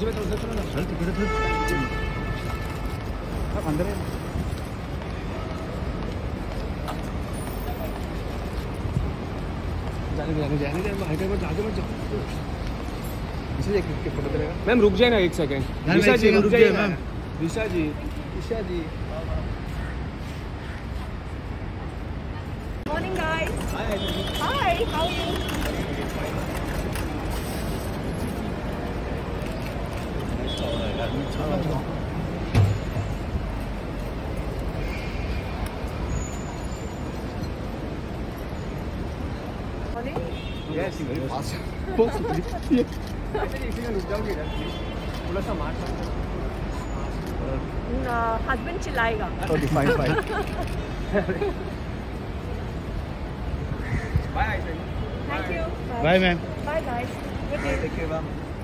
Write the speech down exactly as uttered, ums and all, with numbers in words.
बाजू में थोड़ा सा ना चल टिकट है अब अंदर है जाने जाने जाने जाने हाइट में आगे मत जाओ इसे एक के फोटो करेगा मैम रुक जाए ना एक सेकंड दिशा जी रुक जाइए ma'am Disha ji Disha ji morning guys hi how are you Yes, very fast. बहुत सुंदर. ऐसे इसी में रुक जाओगे ना थोड़ा सा मार हस्बैंड चिल्लाएगा. Okay, fine, fine. Bye, Ayesha. Thank you. Bye, ma'am. Bye guys. Good day. Take care, ma'am.